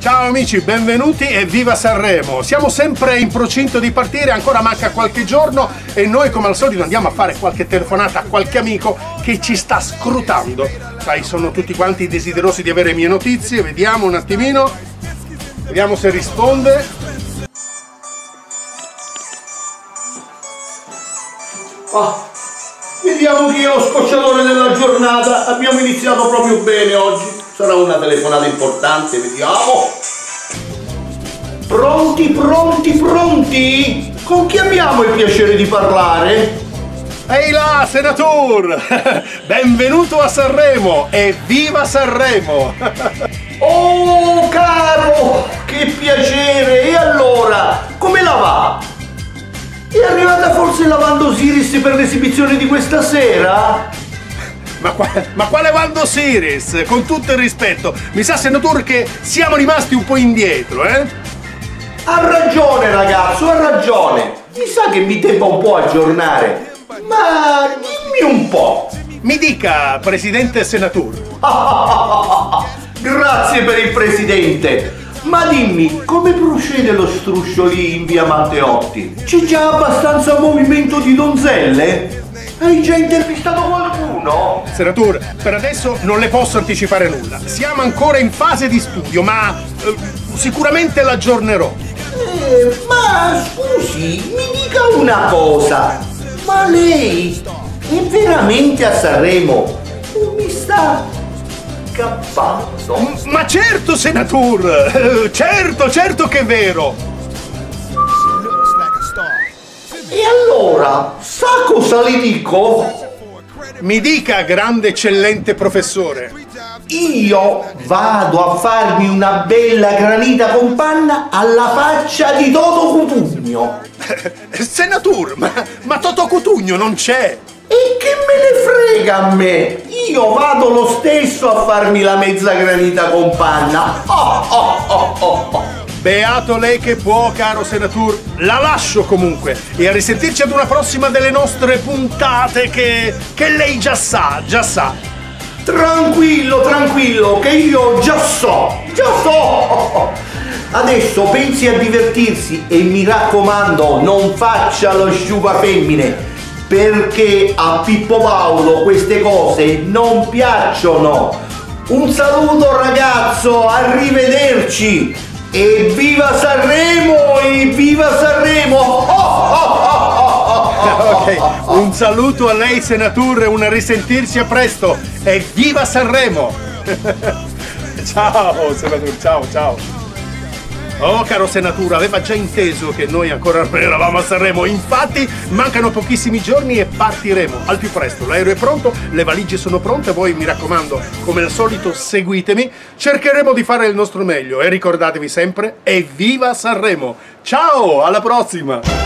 Ciao amici, benvenuti e viva Sanremo! Siamo sempre in procinto di partire, ancora manca qualche giorno e noi come al solito andiamo a fare qualche telefonata a qualche amico che ci sta scrutando. Sai, sono tutti quanti desiderosi di avere mie notizie, vediamo un attimino, vediamo se risponde. Vediamo chi è lo scocciatore della giornata. Abbiamo iniziato proprio bene oggi. Sarà una telefonata importante, vediamo. Pronti, pronti, pronti? Con chi abbiamo il piacere di parlare? Ehi là, Senatur! Benvenuto a Sanremo e viva Sanremo! Oh caro, che piacere! E allora, come la va? È arrivata forse la Wanda Osiris per l'esibizione di questa sera? Ma quale Wanda Osiris? Con tutto il rispetto, mi sa Senatur che siamo rimasti un po' indietro, eh? Ha ragione ragazzo, ha ragione. Mi sa che mi debba un po' aggiornare. Ma dimmi un po'. Mi dica, presidente Senatur. Grazie per il presidente. Ma dimmi, come procede lo struscio lì in via Matteotti? C'è già abbastanza movimento di donzelle? Hai già intervistato qualcuno? Senatur, per adesso non le posso anticipare nulla. Siamo ancora in fase di studio, ma sicuramente l'aggiornerò. Ma scusi, mi dica una cosa. Ma lei è veramente a Sanremo? Non mi sta scappando? Ma certo, Senatur! Certo che è vero! E allora, sa cosa le dico? Mi dica, grande eccellente professore. Io vado a farmi una bella granita con panna alla faccia di Toto Cutugno. Senatur, ma Toto Cutugno non c'è! E che me ne frega a me? Io vado lo stesso a farmi la mezza granita con panna. Beato lei che può, caro Senatur. La lascio comunque e a risentirci ad una prossima delle nostre puntate che lei già sa. Tranquillo, tranquillo, che io già so. Adesso pensi a divertirsi e mi raccomando non faccia lo sciupafemmine, perché a Pippo Paolo queste cose non piacciono. Un saluto ragazzo, arrivederci e viva Sanremo e viva Sanremo! Ok, un saluto a lei Senatur e un risentirci a presto e viva Sanremo! Ciao Senatur, ciao! Oh caro Senatur, aveva già inteso che noi ancora non eravamo a Sanremo, infatti mancano pochissimi giorni e partiremo al più presto. L'aereo è pronto, le valigie sono pronte, voi mi raccomando, come al solito seguitemi, cercheremo di fare il nostro meglio e ricordatevi sempre, evviva Sanremo! Ciao, alla prossima!